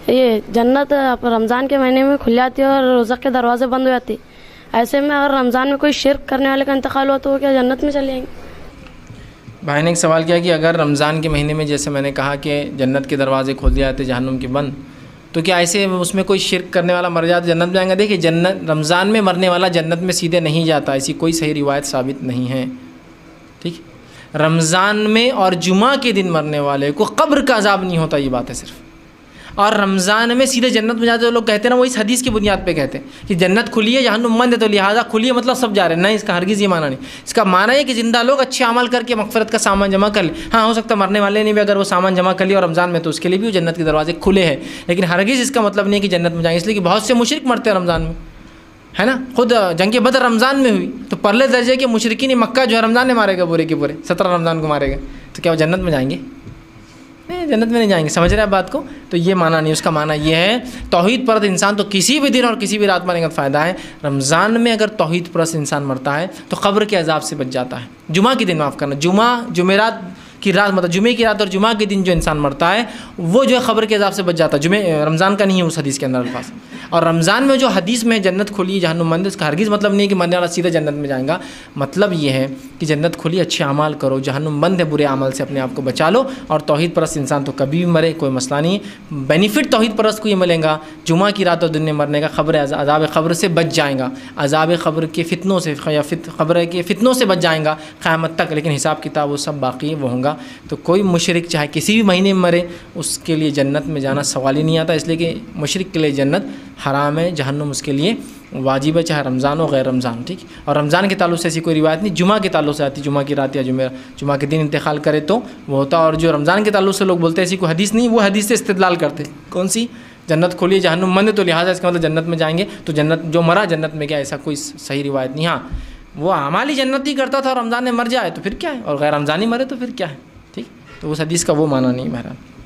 یہ جنت رمضان کے مہینے میں کھل جاتی ہے اور رزق کے دروازے بند ہو جاتے، ایسے میں اگر رمضان میں کوئی شرک کرنے والے کا انتقال ہوا تو وہ کیا جنت میں چلے جائیں گے؟ بھائی نے ایک سوال کیا کہ اگر رمضان کے مہینے میں جیسے میں نے کہا کہ جنت کے دروازے کھول دیے جاتے جہنم کے بند، تو کیا ایسے اس میں کوئی شرک کرنے والا مر جاتا جنت میں جائیں گا؟ دیکھیے جنت رمضان میں مرنے والا جنت میں سیدھے نہیں جاتا، ایسی کوئی صحیح روایت ثابت نہیں ہے، ٹھیک؟ رمضان میں اور جمعہ کے دن مرنے والے کو قبر کا عذاب نہیں ہوتا، یہ بات ہے صرف، اور رمضان میں سیدھے جنت میں جاتے ہیں۔ لوگ کہتے ہیں نا، وہ اس حدیث کی بنیاد پہ کہتے ہیں کہ جنت کھلی ہے جہنم بند ہے تو لہٰذا کھلی ہے مطلب سب جا رہے ہیں، نہیں، اس کا ہرگز یہ معنی نہیں۔ اس کا معنی ہے کہ زندہ لوگ اچھے عمل کر کے مغفرت کا سامان جمع کر لیں۔ ہاں، ہو سکتا ہے مرنے والے نے بھی اگر وہ سامان جمع کر لیا اور رمضان میں تو اس کے لیے بھی وہ جنت کے دروازے کھلے ہیں، لیکن ہرگز اس کا مطلب نہیں کہ جنت میں جائیں گے، اس لیے کہ بہت سے مشرک مرتے ہیں رمضان میں، ہے نا؟ خود جنگ بدر رمضان میں ہوئی تو پرلے درجے کے مشرکین مکہ جو ہے رمضان میں مارے گا، پورے کے پورے 17 رمضان کو مارے گا، تو کیا وہ جنت میں جائیں گے؟ جنت میں نہیں جائیں گے، سمجھ رہے ہیں بات کو؟ تو یہ معنی نہیں، اس کا معنی یہ ہے توحید پرست انسان تو کسی بھی دن اور کسی بھی رات مرنے کا فائدہ ہے۔ رمضان میں اگر توحید پرست انسان مرتا ہے تو قبر کے عذاب سے بچ جاتا ہے۔ جمعہ کے دن، معاف کرنا، جمعرات کی رات، مطلب جمعے کی رات اور جمعہ کے دن جو انسان مرتا ہے وہ جو ہے قبر کے عذاب سے بچ جاتا ہے۔ رمضان کا نہیں ہے اس حدیث کے اندر الفاظ، اور رمضان میں جو حدیث میں جنت کھلی جہنم بند، اس کا ہرگز مطلب نہیں کہ مرنے والا سیدھا جنت میں جائیں گا، مطلب یہ ہے کہ جنت کھلی، اچھے اعمال کرو، جہنم بند ہے، برے اعمال سے اپنے آپ کو بچا لو، اور توحید پرست انسان تو کبھی بھی مرے کوئی مسئلہ نہیں ہے۔ بینیفٹ توحید پرست کو یہ ملے گا جمعہ کی رات اور دن میں مرنے کا، عذاب قبر سے بچ جائیں گا، عذاب قبر کے فتنوں سے یا قبر کے فتنوں سے بچ جائیں گا قیامت تک، لیکن حساب کتاب وہ سب باقی وہ ہوں گا۔ تو کوئی مشرک چاہے کسی بھی مہینے میں مرے اس کے لیے جنت میں جانا سوال ہی نہیں آتا، اس لیے کہ مشرک کے لیے جنت حرام ہے، جہنم اس کے لیے واجب ہے، چاہے رمضان ہو غیر رمضان، ٹھیک؟ اور رمضان کے تعلق سے ایسی کوئی روایت نہیں، جمعہ کے تعلق سے آتی، جمعہ کی رات یا جمعہ کے دن انتقال کرے تو وہ ہوتا، اور جو رمضان کے تعلق سے لوگ بولتے ہیں ایسی کوئی حدیث نہیں، وہ حدیث سے استدلال کرتے، کون سی؟ جنت کھلی جہنم بند ہے تو لہٰذا اس کا مطلب جنت میں جائیں گے، تو جنت جو مرا جنت میں گیا، ایسا کوئی صحیح روایت نہیں۔ ہاں، وہ اعمال ہی جنت ہی کرتا تھا اور رمضان میں مر جائے تو پھر کیا ہے، اور غیر رمضانی مرے تو پھر کیا ہے، ٹھیک؟ تو اس حدیث کا وہ معنی نہیں بہرحال۔